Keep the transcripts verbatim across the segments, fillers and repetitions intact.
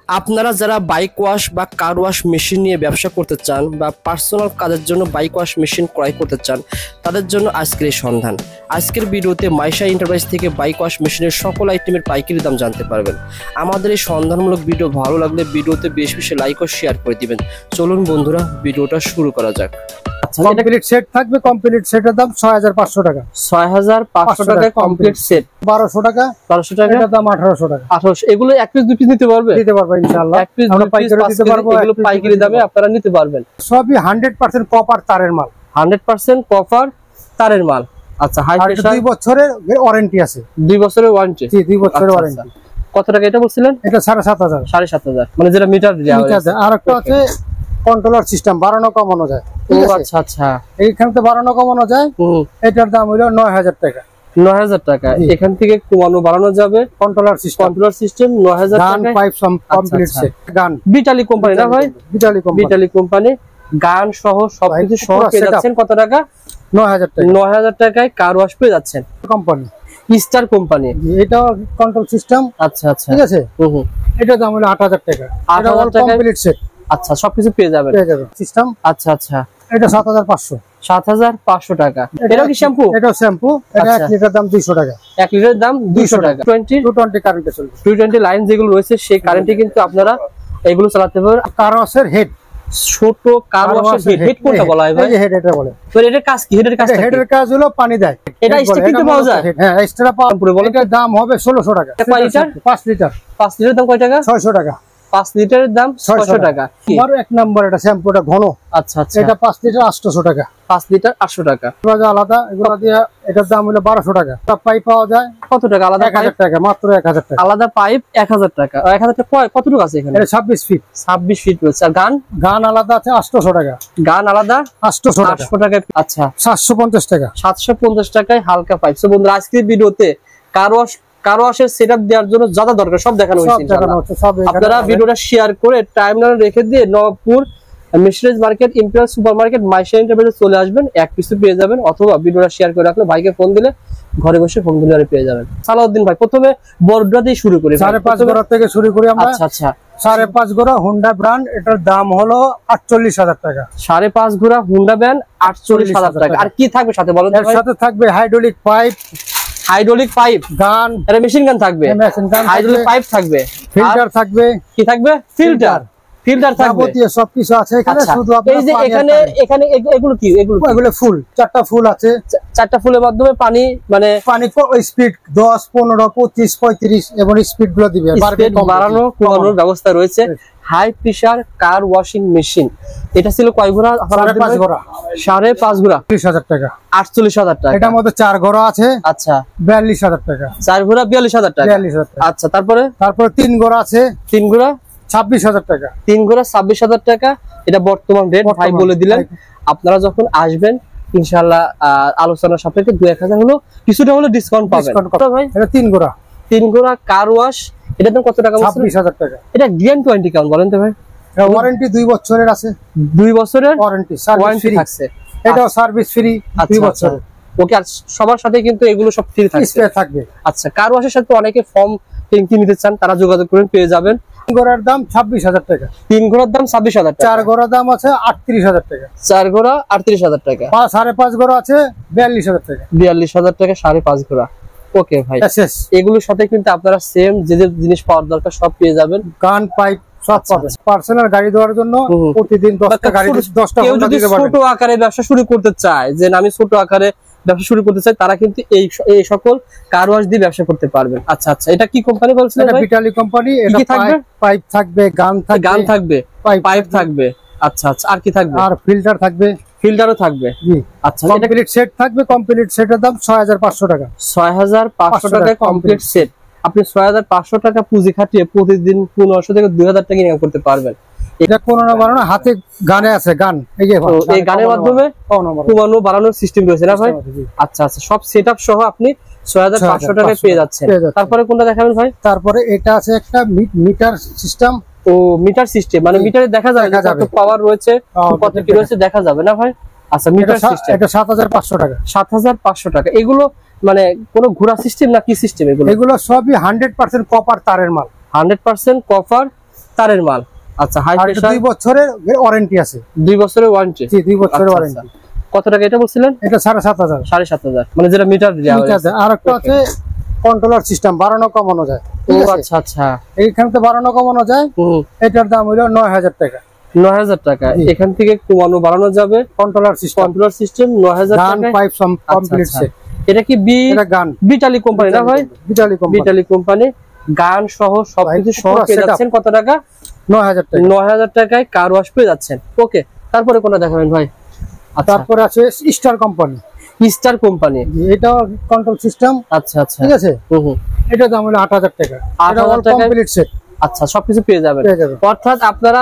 আপনারা যারা bike wash বা কার ওয়াশ মেশিন নিয়ে ব্যবসা করতে চান বা পার্সোনাল কাজের জন্য বাইক ওয়াশ মেশিন ক্রয় করতে চান, তাদের জন্য আজকের এই সন্ধান। আজকের ভিডিওতে মাইশা এন্টারপ্রাইজ থেকে বাইক ওয়াশ মেশিনের সকল আইটেমের পাইকারি দাম জানতে পারবেন। আমাদের এই সন্ধানমূলক ভিডিও ভালো লাগলে ভিডিওতে বেশ বেশি লাইক ও শেয়ার করে দিবেন। চলুন বন্ধুরা, ভিডিওটা শুরু করা যাক। কমপ্লিট সেট থাকবে, কমপ্লিট সেটের দাম ছয় হাজার পাঁচশো টাকা। ছয় হাজার পাঁচশো টাকা কমপ্লিট সেট। বারোশো টাকা, বারোশো টাকা এটার দাম আঠারোশো টাকা। আঠারোশো। এগুলো এক পিস দুই পিস নিতে পারবে? দিতে পারবে ইনশাআল্লাহ। এক পিস আমরা পাইকারি দিতে পারবো, এগুলো পাইকারি দামে আপনারা নিতে পারবেন। সবই হান্ড্রেড পার্সেন্ট কপার তারের মাল। হান্ড্রেড পার্সেন্ট কপার তারের মাল। আচ্ছা, হাই প্রেসার। দুই বছরের ওয়ারেন্টি আছে। দুই বছরের ওয়ারেন্টি? জি, দুই বছরের ওয়ারেন্টি। কত টাকা এটা বলছিলেন? এটা সাড়ে সাত হাজার। সাড়ে সাত হাজার মানে যেটা মিটার দেওয়া আছে। আর একটা আছে কন্ট্রোলার সিস্টেম, বাড়ানো কমানো যায়। ও আচ্ছা আচ্ছা, এইখান থেকে বাড়ানো কমানো যায়। এটার দাম হলো নয় হাজার টাকা। নয় হাজার টাকা এখান থেকে কমানো বাড়ানো যাবে। কন্ট্রোলার সিস্টেম, কন্ট্রোলার সিস্টেম নয় হাজার টাকা। গান পাইপ কমপ্লিট সেট। গান বিটালি কোম্পানি না ভাই? বিটালি কোম্পানি। বিটালি কোম্পানি গান সহ সবকিছু সহ পেয়ে যাচ্ছেন কত টাকা? নয় হাজার টাকা। নয় হাজার টাকায় কার ওয়াশ পেয়ে যাচ্ছেন। Company star company. এটা কন্ট্রোল সিস্টেম। আচ্ছা আচ্ছা, ঠিক আছে। হুম হুম। এটার দাম হলো আট হাজার টাকা। আট হাজার টাকা কমপ্লিট সেট। আচ্ছা, সবকিছু পেয়ে যাবেন। পেয়ে যাবেন সিস্টেম। আচ্ছা আচ্ছা, এটা সাত হাজার পাঁচশো। সাত হাজার পাঁচশো টাকা। এটা কি শ্যাম্পু? এটা শ্যাম্পু। এটা এক লিটার দাম দুইশো টাকা। এক লিটার দাম দুইশো টাকা। টোয়েন্টি টু টোয়েন্টি কারেন্টে চলবে। টু টোয়েন্টি লাইন যেগুলো রয়েছে সেই কারেন্টে কিন্তু আপনারা এগুলো চালাতে পারবেন। কার ওয়াশের হেড, ছোট কার ওয়াশের হেড কোনটা বলা হয় ভাই? এই হেড এটা বলে। তো এটার কাজ কি? হেডের কাজ, হেডের কাজ হলো পানি দেয়। এটা স্টিকিতে পাওয়া যায়? হ্যাঁ, এক্সট্রা পাওয়া। এটার দাম হবে ষোলোশো টাকা। কয় লিটার? পাঁচ লিটার। পাঁচ লিটার দাম কয় টাকা? ছয়শো টাকা। পাঁচ লিটারের দাম ছয়শো টাকা। আর এক নম্বর এটা শ্যাম্পুটা ঘন। আচ্ছা আচ্ছা, এটা পাঁচ লিটার আটশো টাকা। পাঁচ লিটার আটশো টাকা। আলাদা এগুলো দিয়ে এটার দাম হলো বারোশো টাকা। পাইপ পাওয়া যায় কত টাকা? আলাদা এক হাজার টাকা, মাত্র এক হাজার টাকা। আলাদা পাইপ এক হাজার টাকা। এক হাজার টাকা কতটুকু আছে এখানে? এটা ছাব্বিশ ফিট। ছাব্বিশ ফিট রয়েছে। আর গান? গান আলাদা আছে আটশোশো টাকা। গান আলাদা আটশোশো আটশো টাকা। আচ্ছা, সাতশো পঞ্চাশ টাকা। সাতশো পঞ্চাশ টাকায় হালকা পাইপ। সো বন্ধুরা, আজকের ভিডিওতে কার ওয়াশ কার ওয়াশের সেটআপ দেওয়ার জন্য যা যা দরকার সব দেখানো হয়েছে ইনশাআল্লাহ। আপনারা ভিডিওটা শেয়ার করে টাইমলাইনে রেখে দিয়ে Nabapur machineries market, imperial supermarket, Maisha এন্টারপ্রাইজে চলে আসবেন। এক পিস পেয়ে যাবেন, অথবা ভিডিওটা শেয়ার করে রাখলে ভাইকে ফোন দিলে ঘরে বসে হোম ডেলিভারি পেয়ে যাবেন। সালাউদ্দিন ভাই, প্রথমে বড়টা দিয়ে শুরু করি। সাড়ে পাঁচ গোড়া থেকে শুরু করি আমরা। আচ্ছা আচ্ছা, সাড়ে পাঁচ গোড়া হুন্ডা ব্র্যান্ড, এটার দাম হলো আটচল্লিশ হাজার টাকা। সাড়ে পাঁচ গোড়া হুন্ডা ব্র্যান্ড আটচল্লিশ হাজার টাকা। আর কি থাকবে সাথে বলেন? এর সাথে থাকবে হাইড্রোলিক পাইপ, হাইড্রোলিক পাইপ, গান, এটা মেশিন গান থাকবে, হাইড্রোলিক পাইপ থাকবে, ফিল্টার থাকবে। কি থাকবে? ফিল্টার। ফিল্টার থাকবে, যাবতীয় সবকিছু আছে এখানে। শুধু এই যে এখানে এখানে এগুলো কি? এগুলো এগুলো ফুল, চারটা ফুল আছে। চারটা ফুলের মাধ্যমে পানি, মানে পানি স্পিড দশ, পনেরো, পঁচিশ, পঁয়ত্রিশ এবং স্পিড গুলো দিবে। বাড়ানো কমানোর ব্যবস্থা রয়েছে। High pressure car washing machine. এটা ছিল কয় ঘোড়া? সাড়ে পাঁচ ঘোড়া। সাড়ে পাঁচ ঘোড়া ত্রিশ হাজার টাকা। আটচল্লিশ হাজার টাকা। এটার মধ্যে চার ঘোড়া আছে। আচ্ছা, বিয়াল্লিশ হাজার টাকা। চার ঘোড়া বিয়াল্লিশ হাজার টাকা। বিয়াল্লিশ হাজার টাকা। আচ্ছা, তারপরে তারপরে তিন ঘোড়া আছে। তিন ঘোড়া ছাব্বিশ হাজার টাকা। তিন ঘোড়া ছাব্বিশ হাজার টাকা। এটা বর্তমান রেট ভাই বলে দিলেন। আপনারা যখন আসবেন ইনশাআল্লাহ আলোচনা সাপেক্ষে দু এক হাজার হলো কিছুটা হলো ডিসকাউন্ট পাবেন। ভাই এটা তিন ঘোড়া। তিন ঘোড়া কার ওয়াশ, এটার দাম কত টাকা? ছাব্বিশ হাজার টাকা। এটা গ্যারান্টি ওয়ারেন্টি কেমন বলেন তো ভাই? ওয়ারেন্টি দুই বছরের আছে। দুই বছরের ওয়ারেন্টি ওয়ারেন্টি থাকছে। এটাও সার্ভিস ফ্রি দুই বছরের। ওকে, আর সবার সাথে কিন্তু এগুলো সব ফ্রি থাকছে, থাকবে। আচ্ছা, কার ওয়াশের সাথে অনেকে ফর্ম ট্যাঙ্কি নিতে চান, তারা যোগাযোগ করেন, পেয়ে যাবেন। তিন ঘোড়ার দাম ছাব্বিশ হাজার টাকা। তিন ঘোড়ার দাম ছাব্বিশ হাজার টাকা। চার ঘোড়ার দাম আছে আটত্রিশ হাজার টাকা। চার ঘোড়া আটত্রিশ হাজার টাকা। সাড়ে পাঁচ ঘোড়া আছে বিয়াল্লিশ হাজার টাকা। বিয়াল্লিশ হাজার টাকা সাড়ে পাঁচ ঘোড়া। ওকে ভাই, এগুলোর সাথে কিন্তু আপনারা সেম যে যে জিনিস পাওয়ার দরকার সব পেয়ে যাবেন। গান পাইপ সব পাবেন। পার্সোনাল গাড়ি দেওয়ার জন্য প্রতিদিন দশটা গাড়ি, দশটা হোন্ডা দিতে পারবেন। ছোট আকারে ব্যবসা শুরু করতে চায়, যে আমি ছোট আকারে ব্যবসা শুরু করতে চাই, তারা কিন্তু এই এই সকল কার ওয়াশ দিয়ে ব্যবসা করতে পারবেন। আচ্ছা আচ্ছা, এটা কি কোম্পানি বলছেন? এটা বিটালি কোম্পানি। এটা থাকবে পাইপ থাকবে, গান থাকবে, গান থাকবে, পাইপ থাকবে। আচ্ছা আচ্ছা, আর কি থাকবে? আর ফিল্টার থাকবে। ফিল্টারও থাকবে। জি আচ্ছা, কমপ্লিট সেট থাকবে। কমপ্লিট সেটের দাম ছয় হাজার পাঁচশো টাকা। ছয় হাজার পাঁচশো টাকায় কমপ্লিট সেট। আপনি ছয় হাজার পাঁচশো টাকা পুঁজি খাটিয়ে প্রতিদিন পনেরোশো থেকে দুই হাজার টাকা ইনকাম করতে পারবেন। এটা কোনো না বাড়ানো, হাতে গানে আছে গান। এই যে এই গানের মাধ্যমে কমানো বাড়ানোর সিস্টেম রয়েছে না ভাই? আচ্ছা আচ্ছা, সব সেটআপ সহ আপনি ছয় হাজার পাঁচশো টাকায় পেয়ে যাচ্ছেন। তারপরে কোনটা দেখাবেন ভাই? তারপরে এটা আছে একটা মিটার সিস্টেম। ও, মিটার সিস্টেম, মানে মিটারে দেখা যায় কত পাওয়ার রয়েছে, কত কি রয়েছে দেখা যাবে না ভাই? আচ্ছা, মিটার সিস্টেম। এটা সাত হাজার পাঁচশো টাকা। সাত হাজার পাঁচশো টাকা। এগুলো মানে কোনো ঘোড়া সিস্টেম না কি সিস্টেম এগুলো? এগুলো সবই হান্ড্রেড পার্সেন্ট কপার তারের মাল। হান্ড্রেড পার্সেন্ট কপার তারের মাল। আচ্ছা, হাই প্রেসার। দুই বছরের ওয়ারেন্টি আছে। দুই বছরের ওয়ারেন্টি? জি, দুই বছরের ওয়ারেন্টি। কত টাকা এটা বলছিলেন? এটা সাড়ে সাত হাজার। সাড়ে সাত হাজার মানে যেটা মিটার দেওয়া হয়েছে। আর একটা আছে কন্ট্রোলার সিস্টেম, বাড়ানো কমানো যায়। ও আচ্ছা আচ্ছা, এইখান থেকে বাড়ানো কমানো যায়। এটার দাম হলো নয় হাজার টাকা। নয় হাজার টাকা এখান থেকে কমানো বাড়ানো যাবে। কন্ট্রোলার সিস্টেম, কন্ট্রোলার সিস্টেম নয় হাজার টাকা। গান পাইপ কমপ্লিট সেট। এটা কি বি এটা গান বিটালি কোম্পানি না ভাই? বিটালি কোম্পানি। বিটালি কোম্পানি গান সহ সবকিছু সহ পেয়ে যাচ্ছেন। কত টাকা? নয় হাজার টাকা। নয় হাজার টাকায় কার ওয়াশ পেয়ে যাচ্ছেন। ওকে, তারপরে কোনটা দেখাবেন ভাই? তারপরে আছে স্টার কোম্পানি। স্টার কোম্পানি, এটা কন্ট্রোল সিস্টেম। আচ্ছা আচ্ছা, ঠিক আছে। হুম হুম, এটা দাম হলো আট হাজার টাকা। আট হাজার টাকা কমপ্লিট সেট। আচ্ছা, সবকিছু পেয়ে যাবেন। পেয়ে যাবেন। অর্থাৎ আপনারা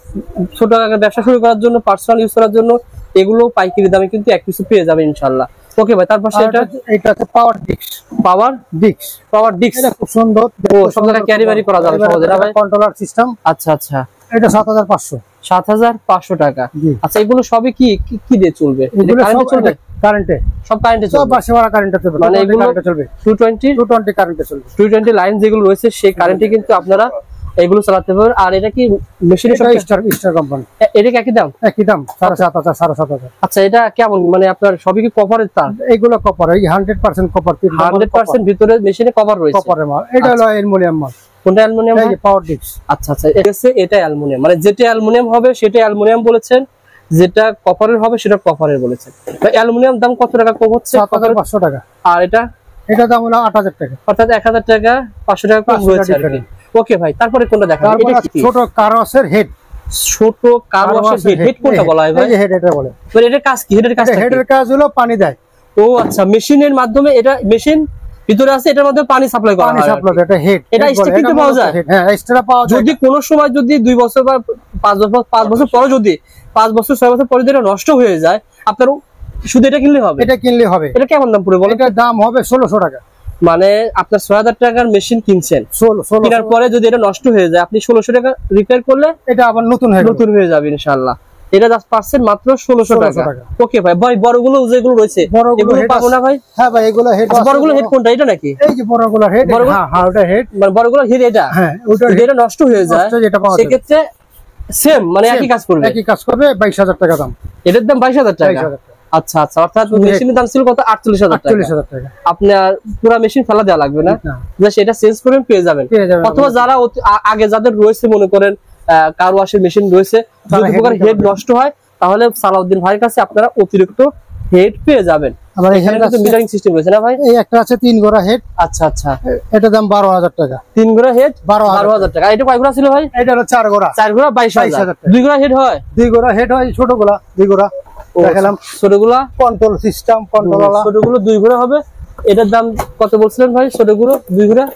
ছোট আকারে ব্যবসা শুরু করার জন্য, পার্সোনাল ইউজ করার জন্য এগুলো পাইকারি দামে কিন্তু এক কিছু পেয়ে যাবেন ইনশাআল্লাহ। ওকে ভাই, তারপর সেটা এটা আছে power disc. Power disc power disc এটা খুব সুন্দর। ও সব জায়গায় ক্যারি ব্যারি করা যাবে সহজে না ভাই? Controller system. আচ্ছা আচ্ছা, এটা সাত হাজার পাঁচশো। সাত হাজার পাঁচশো টাকা। আচ্ছা, এগুলো সবই কি কি দিয়ে চলবে? কারেন্টে চলবে? কারেন্টে, সব কারেন্টে চলবে। সব বাসে ওরা কারেন্টে চলবে। মানে এগুলো চলবে দুইশো বিশ দুইশো বিশ কারেন্টে চলবে। দুইশো বিশ লাইন যেগুলো রয়েছে সেই কারেন্টে কিন্তু আপনারা এগুলো চালাতে পারবেন। আর এটা কি মেশিনের সব স্টার স্টার কোম্পানি? এটা কি একই দাম? একই দাম, সাড়ে সাত হাজার সাড়ে সাত হাজার। আচ্ছা, এটা কেমন মানে আপনার সবই কি কপারের তার? এগুলো কপার, এই hundred percent copper. Hundred percent ভিতরে মেশিনে কভার রয়েছে। কপারের মাল। এটা হলো অ্যালুমিনিয়াম মাল। কোনটা অ্যালুমিনিয়াম? এই পাওয়ার ডিস্ক। আচ্ছা আচ্ছা, এটা অ্যালুমিনিয়াম মানে যেটা অ্যালুমিনিয়াম হবে সেটা অ্যালুমিনিয়াম বলেছেন, যেটা কপারের হবে সেটা কপারের বলেছেন। তো অ্যালুমিনিয়াম দাম কত টাকা কম হচ্ছে? সাত হাজার পাঁচশো টাকা। আর এটা এটা দাম হলো আট হাজার টাকা। অর্থাৎ এক হাজার টাকা পাঁচশো টাকা কম হয়েছে আর কি। ওকে ভাই, তারপরে কোনটা দেখাবো? এটা কি? ছোট কারওয়াশের হেড। ছোট কারওয়াশের হেড। হেড কোনটা বলা হয় ভাই? এই যে হেড, এটা বলে। মানে এটার কাজ কি? হেডের কাজ কি? হেডের কাজ হলো পানি দেয়। ও আচ্ছা, মেশিনের মাধ্যমে, এটা মেশিন ভিতরে আছে, এটার মধ্যে পানি সাপ্লাই করা হয়। পানি সাপ্লাই, এটা হেড। এটা এক্সট্রা কিনতে পাওয়া যায়? হ্যাঁ, এক্সট্রা পাওয়া যায়। যদি কোনো সময় যদি দুই বছর বা পাঁচ বছর পাঁচ বছর পরে যদি পাঁচ বছর ছয় বছর পরে যদি নষ্ট হয়ে যায়, আপনার শুধু এটা কিনলে হবে? এটা কিনলে হবে। এটা কেমন দাম পড়বে বলেন? এটার দাম হবে ষোলোশো টাকা। মানে আপনার ছয় হাজার টাকার মেশিন কিনছেন, কেনার পরে যদি এটা নষ্ট হয়ে যায় আপনি ষোলোশো টাকা রিপেয়ার করলে এটা আবার নতুন হয়ে নতুন হয়ে যাবে ইনশাআল্লাহ। এটা জাস্ট পাচ্ছেন মাত্র ষোলোশো টাকা। ওকে ভাই, ভাই বড়গুলো যেগুলো রয়েছে এগুলো পাবো না ভাই? হ্যাঁ ভাই, এগুলো হেড। বড়গুলো হেড কোনটা? এটা নাকি? এই যে বড়গুলো হেড। হ্যাঁ হ্যাঁ, ওটা হেড। মানে বড়গুলো হেড এটা? হ্যাঁ, ওটা যেটা নষ্ট হয়ে যায় সেক্ষেত্রে সেম মানে একই কাজ করবে? একই কাজ করবে। বাইশ হাজার টাকা দাম। এটার দাম বাইশ হাজার টাকা। আচ্ছা আচ্ছা, অর্থাৎ মেশিনের দাম ছিল কত? আটচল্লিশ হাজার টাকা। আপনার পুরো মেশিন ফেলা দেওয়া লাগবে না, জাস্ট এটা চেঞ্জ করে পেয়ে যাবেন। অথবা যারা আগে যাদের রয়েছে মনে করেন কার ওয়াশের মেশিন রয়েছে, যদি হেড নষ্ট হয় তাহলে সালাউদ্দিন ভাইয়ের কাছে আপনারা অতিরিক্ত হেড পেয়ে যাবেন। আবার এখানে কিন্তু মিটারিং সিস্টেম রয়েছে না ভাই? এই একটা আছে তিন গোড়া হেড। আচ্ছা আচ্ছা, এটার দাম বারো হাজার টাকা। তিন গোড়া হেড বারো হাজার টাকা। এটা কয় গোড়া ছিল ভাই? এটা হলো চার গোড়া। চার গোড়া বাইশ হাজার। দুই গোড়া হেড হয়? দুই গোড়া হেড হয়, ছোট গোড়া দুই গোড়া। দেখালাম ছোটগুলা কন্ট্রোল সিস্টেম, কন্ট্রোল। ছোটগুলো দুই গোড়া হবে। এটার দাম কত বলছিলেন ভাই? ছোটগুলো দুই গোড়া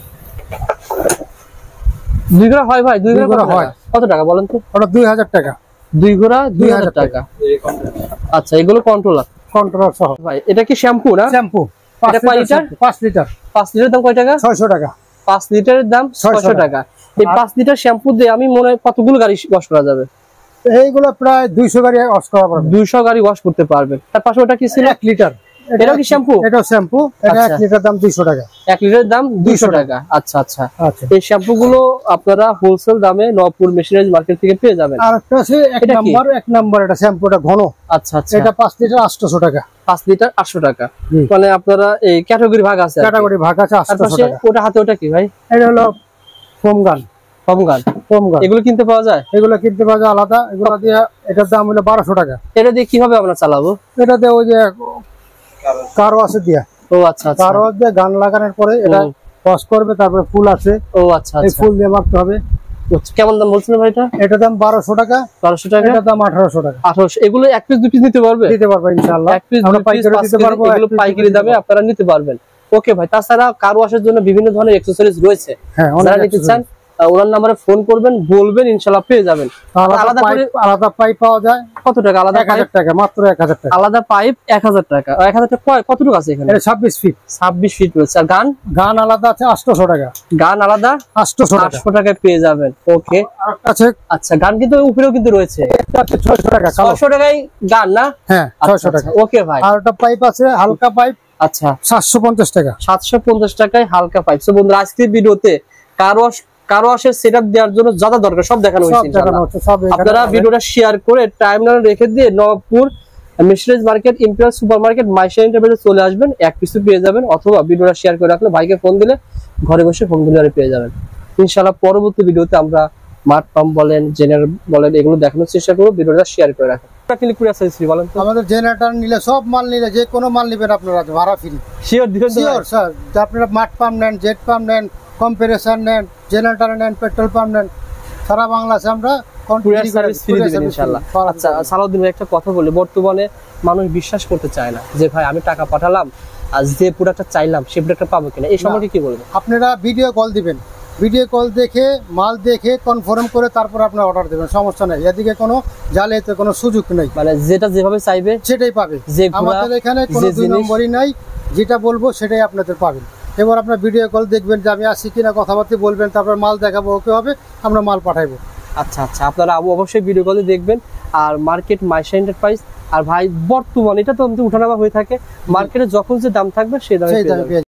দুই গোড়া হয় ভাই? দুই গোড়া হয় কত টাকা বলেন তো? ওটা দুই হাজার টাকা। দুই গোড়া দুই হাজার টাকা। আচ্ছা, এগুলো কন্ট্রোলার কন্ট্রোলার সহ ভাই। এটা কি শ্যাম্পু না? শ্যাম্পু। এটা কয় লিটার? পাঁচ লিটার। পাঁচ লিটার দাম কয় টাকা? ছয়শো টাকা। পাঁচ লিটারের দাম ছয়শো টাকা। এই পাঁচ লিটার শ্যাম্পু দিয়ে আমি মনে হয় কতগুলো গাড়ি ওয়াশ করা যাবে? এইগুলো প্রায় দুইশো গাড়ি ওয়াশ করা পারবে। দুইশো গাড়ি ওয়াশ করতে পারবেন। তার পাশে ওটা কি ছিল? এক লিটার। এটা কি শ্যাম্পু? এটা শ্যাম্পু। এটা এক লিটার দাম দুইশো টাকা। এক লিটারের দাম দুইশো টাকা। আচ্ছা আচ্ছা, এই শ্যাম্পু গুলো আপনারা হোলসেল দামে নবপুর মেশিনারি মার্কেট থেকে পেয়ে যাবেন। আর একটা আছে এক নাম্বার, এক নাম্বার এটা শ্যাম্পুটা ঘন। আচ্ছা আচ্ছা, এটা পাঁচ লিটার আটশো টাকা। পাঁচ লিটার আটশো টাকা। মানে আপনারা এই ক্যাটাগরি ভাগ আছে? ক্যাটাগরি ভাগ আছে আটশো টাকা। ওটা হাতে ওটা কি ভাই? এটা হলো ফোম গান। ফোম গান। ফোম গান এগুলো কিনতে পাওয়া যায়? এগুলো কিনতে পাওয়া যায় আলাদা। এগুলো দিয়ে এটার দাম হলো বারোশো টাকা। এটা দিয়ে কিভাবে আমরা চালাবো? এটা দিয়ে ওই যে কারো আছে দিয়া। ও আচ্ছা আচ্ছা, কারো দিয়ে গান লাগানোর পরে এটা ওয়াশ করবে, তারপরে ফুল আছে। ও আচ্ছা, এই ফুল দিয়ে মারতে হবে। কেমন দাম বলছেন ভাই এটা? এটার দাম বারোশো টাকা। বারোশো টাকা। এটার দাম আঠারোশো টাকা। আঠারোশো। এগুলো এক পিস দুই পিস নিতে পারবে? দিতে পারবো ইনশাআল্লাহ। এক পিস দুই পিস দিতে পারবো। এগুলো পাইকারি দামে আপনারা নিতে পারবেন। ওকে ভাই, তাছাড়া কার ওয়াশের জন্য বিভিন্ন ধরনের অ্যাকসেসরিজ রয়েছে, যারা নিতে চান ওনার নম্বরে ফোন করবেন, বলবেন, ইনশাআল্লাহ পেয়ে যাবেন। আলাদা করে আলাদা পাইপ পাওয়া যায়। কত টাকা আলাদা? এক হাজার টাকা মাত্র। এক হাজার টাকা আলাদা পাইপ এক হাজার টাকা। এক হাজার টাকা কতটুকু আছে এখানে? এটা ছাব্বিশ ফিট। ছাব্বিশ ফিট রয়েছে। আর গান? গান আলাদা আছে আটশো টাকা। গান আলাদা আটশো আটশো টাকায় পেয়ে যাবেন। ওকে আছে। আচ্ছা, গান কিন্তু উপরেও কিন্তু রয়েছে। ছয়শো টাকা। ছয়শো টাকায় গান না? হ্যাঁ, ছয়শো টাকা। ওকে ভাই। আর একটা পাইপ আছে হালকা পাইপ। আচ্ছা, সাতশো পঞ্চাশ টাকা। সাতশো পঞ্চাশ টাকায় হালকা পাইপ। সো বন্ধুরা, আজকের ভিডিওতে কার ওয়াশ কারো ওয়াশের সেটআপ দেওয়ার জন্য যা যা দরকার সব দেখানো হয়েছে ইনশাআল্লাহ। আপনারা ভিডিওটা শেয়ার করে টাইমলাইন রেখে দিয়ে Nawabpur machineries market, imperial supermarket, Maisha এন্টারপ্রাইজে চলে আসবেন, এক পিসে পেয়ে যাবেন, অথবা ভিডিওটা শেয়ার করে রাখলে ভাইকে ফোন দিলে ঘরে বসে হোম ডেলিভারি পেয়ে যাবেন ইনশাআল্লাহ। পরবর্তী ভিডিওতে আমরা মাঠ পাম্প বলেন, জেনারেটর বলেন, এগুলো দেখানোর চেষ্টা করব। ভিডিওটা শেয়ার করে রাখেন। ক্লিক করে আসছে বলেন তো, আমাদের জেনারেটর নিলে সব মাল নিলে যে কোনো মাল নেবেন আপনারা ভাড়া ফ্রি। শিওর দিবেন? Sure sir. আপনারা মাঠ পাম্প নেন, জেট পাম্প নেন, কম্প্রেসার নেন, জেনারেটর নেন, পেট্রোল পাম্প নেন, সারা বাংলাদেশে আমরা ইনশাআল্লাহ। আচ্ছা সালাউদ্দিন ভাই, একটা কথা বলি, বর্তমানে মানুষ বিশ্বাস করতে চায় না যে ভাই আমি টাকা পাঠালাম আর যে প্রোডাক্টটা চাইলাম সেই প্রোডাক্টটা পাবো কিনা, এই সম্পর্কে কি বলবেন? আপনারা ভিডিও কল দিবেন, ভিডিও কল দেখে মাল দেখে কনফার্ম করে তারপর আপনার অর্ডার দেবেন, সমস্যা নেই। এদিকে কোনো জালিয়াতির কোনো সুযোগ নেই, মানে যেটা যেভাবে চাইবে সেটাই পাবে। আমাদের এখানে কোনো দুই নম্বরই নাই, যেটা বলবো সেটাই আপনাদের পাবেন। এবার আপনার ভিডিও কল দেখবেন যে আমি আসি কিনা, কথাবার্তা বলবেন, তারপর মাল দেখাবো, ওকে হবে, আমরা মাল পাঠাইবো। আচ্ছা আচ্ছা, আপনারা অবশ্যই ভিডিও কলে দেখবেন। আর মার্কেট মাইশা এন্টারপ্রাইজ, আর ভাই বর্তমান এটা তো উঠানামা হয়ে থাকে, মার্কেটে যখন যে দাম থাকবে সেই দামে